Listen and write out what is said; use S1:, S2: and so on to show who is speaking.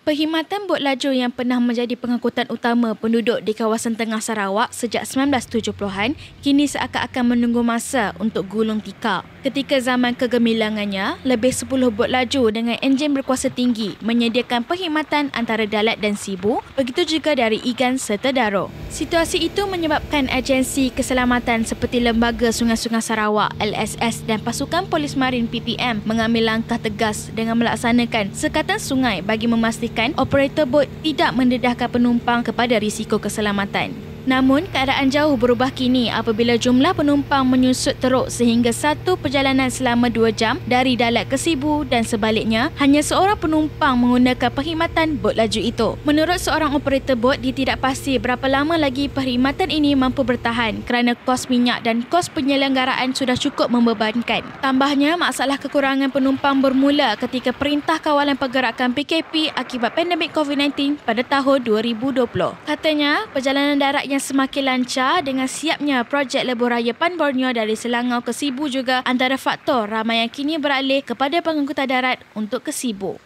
S1: Perkhidmatan bot laju yang pernah menjadi pengangkutan utama penduduk di kawasan tengah Sarawak sejak 1970-an kini seakan-akan menunggu masa untuk gulung tikar. Ketika zaman kegemilangannya, lebih 10 bot laju dengan enjin berkuasa tinggi menyediakan perkhidmatan antara Dalat dan Sibu, begitu juga dari Igan serta Daro. Situasi itu menyebabkan agensi keselamatan seperti Lembaga Sungai-Sungai Sarawak LSS dan Pasukan Polis Marin PPM mengambil langkah tegas dengan melaksanakan sekatan sungai bagi memastikan operator bot tidak mendedahkan penumpang kepada risiko keselamatan. Namun, keadaan jauh berubah kini apabila jumlah penumpang menyusut teruk sehingga satu perjalanan selama 2 jam dari Dalat ke Sibu dan sebaliknya, hanya seorang penumpang menggunakan perkhidmatan bot laju itu. Menurut seorang operator bot, dia tidak pasti berapa lama lagi perkhidmatan ini mampu bertahan kerana kos minyak dan kos penyelenggaraan sudah cukup membebankan. Tambahnya, masalah kekurangan penumpang bermula ketika Perintah Kawalan Pergerakan PKP akibat pandemik COVID-19 pada tahun 2020. Katanya, perjalanan darat yang semakin lancar dengan siapnya projek lebuhraya Pan Borneo dari Selangor ke Sibu juga antara faktor ramai yang kini beralih kepada pengangkutan darat untuk ke Sibu.